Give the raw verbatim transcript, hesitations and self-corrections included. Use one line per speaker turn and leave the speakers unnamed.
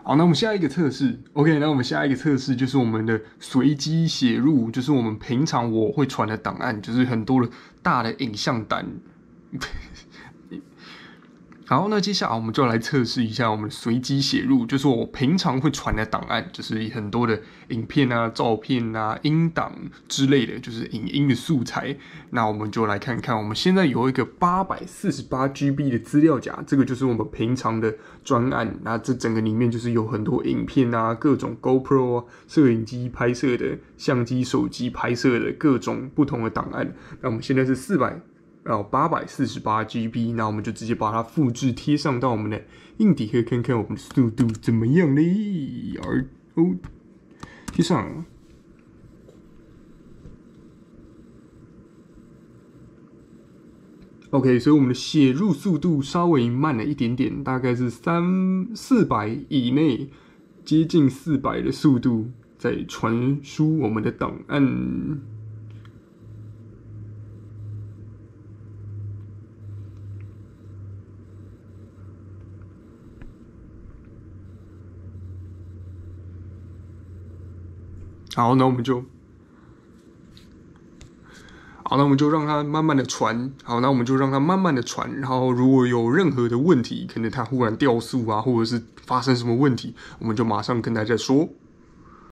好，那我们下一个测试 ，OK，那我们下一个测试就是我们的随机写入，就是我们平常我会传的档案，就是很多的大的影像档。好，那接下来我们就来测试一下我们随机写入，就是我平常会传的档案，就是很多的影片啊、照片啊、音档之类的，就是影音的素材。那我们就来看看，我们现在有一个八百四十八 G B 的资料夹，这个就是我们平常的专案。那这整个里面就是有很多影片啊、各种 GoPro 啊、摄影机拍摄的、相机、手机拍摄的各种不同的档案。那我们现在是四百。然后八百四十八 G B， 那我们就直接把它复制贴上到我们的硬碟盒，看看我们的速度怎么样嘞？而哦，贴上。OK， 所以我们的写入速度稍微慢了一点点，大概是三四百以内，接近四百的速度在传输我们的档案。好，那我们就，好，那我们就让它慢慢的传。好，那我们就让它慢慢的传。然后，如果有任何的问题，可能它忽然掉速啊，或者是发生什么问题，我们就马上跟大家说。